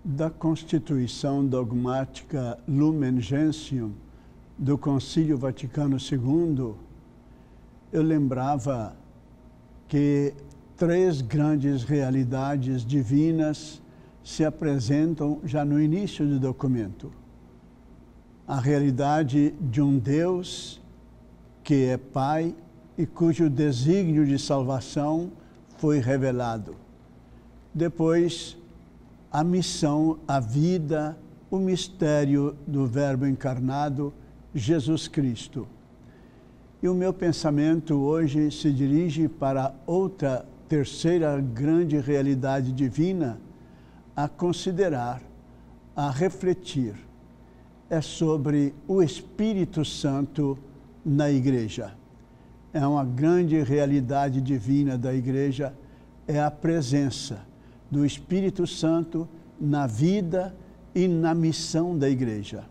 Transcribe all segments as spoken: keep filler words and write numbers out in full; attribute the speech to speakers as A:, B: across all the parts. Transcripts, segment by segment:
A: da Constituição Dogmática Lumen Gentium do Concílio Vaticano segundo, eu lembrava que três grandes realidades divinas se apresentam já no início do documento. A realidade de um Deus que é Pai e cujo desígnio de salvação foi revelado. Depois, a missão, a vida, o mistério do Verbo encarnado, Jesus Cristo. E o meu pensamento hoje se dirige para outra terceira grande realidade divina a considerar, a refletir. É sobre o Espírito Santo na Igreja. É uma grande realidade divina da Igreja, é a presença do Espírito Santo na vida e na missão da Igreja.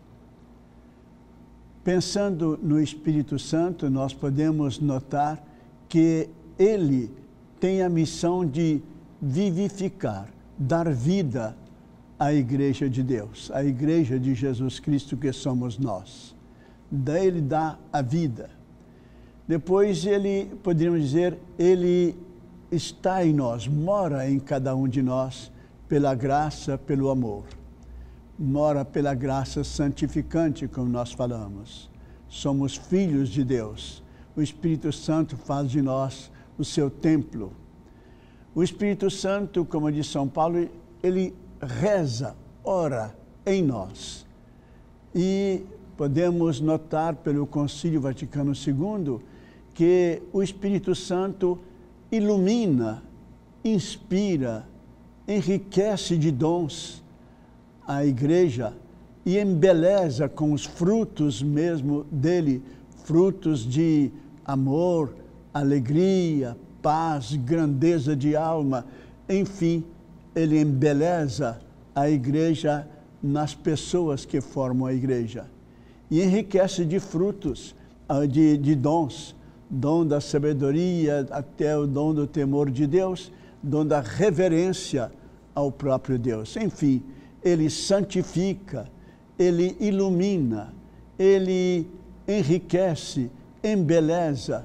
A: Pensando no Espírito Santo, nós podemos notar que ele tem a missão de vivificar, dar vida à Igreja de Deus, à Igreja de Jesus Cristo que somos nós. Daí ele dá a vida. Depois ele, poderíamos dizer, ele está em nós, mora em cada um de nós, pela graça, pelo amor. Mora pela graça santificante, como nós falamos. Somos filhos de Deus. O Espírito Santo faz de nós o seu templo. O Espírito Santo, como diz São Paulo, ele reza, ora em nós. E podemos notar pelo Concílio Vaticano segundo que o Espírito Santo ilumina, inspira, enriquece de dons a Igreja e embeleza com os frutos mesmo dele, frutos de amor, alegria, paz, grandeza de alma, enfim, ele embeleza a Igreja nas pessoas que formam a Igreja e enriquece de frutos, de, de dons, dom da sabedoria, até o dom do temor de Deus, dom da reverência ao próprio Deus. Enfim, ele santifica, ele ilumina, ele enriquece, embeleza,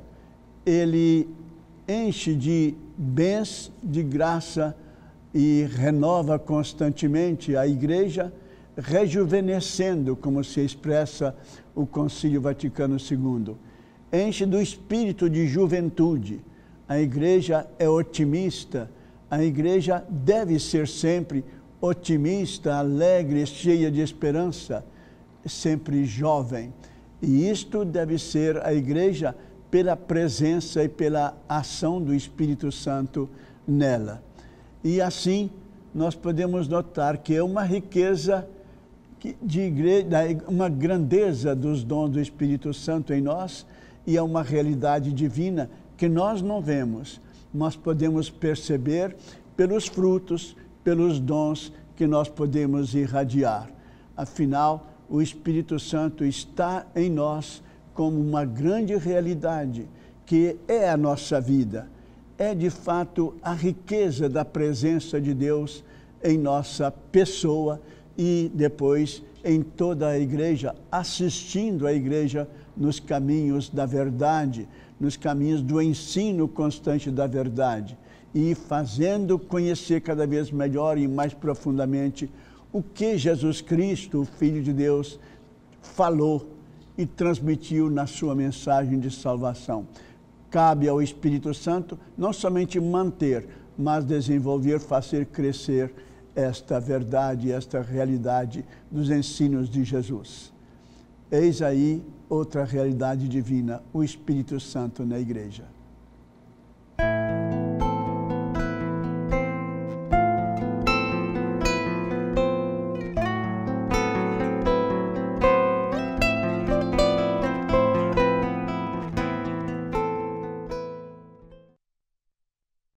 A: ele enche de bens, de graça e renova constantemente a Igreja, rejuvenescendo, como se expressa o Concílio Vaticano segundo. Enche do espírito de juventude. A Igreja é otimista, a Igreja deve ser sempre otimista, alegre, cheia de esperança, sempre jovem. E isto deve ser a Igreja pela presença e pela ação do Espírito Santo nela. E assim nós podemos notar que é uma riqueza de igreja, uma grandeza dos dons do Espírito Santo em nós, e é uma realidade divina que nós não vemos, mas podemos perceber pelos frutos, pelos dons que nós podemos irradiar. Afinal, o Espírito Santo está em nós como uma grande realidade, que é a nossa vida. É, de fato, a riqueza da presença de Deus em nossa pessoa e depois em toda a Igreja, assistindo a Igreja nos caminhos da verdade, nos caminhos do ensino constante da verdade e fazendo conhecer cada vez melhor e mais profundamente o que Jesus Cristo, o Filho de Deus, falou e transmitiu na sua mensagem de salvação. Cabe ao Espírito Santo não somente manter, mas desenvolver, fazer crescer esta verdade, esta realidade dos ensinos de Jesus. Eis aí outra realidade divina, o Espírito Santo na Igreja.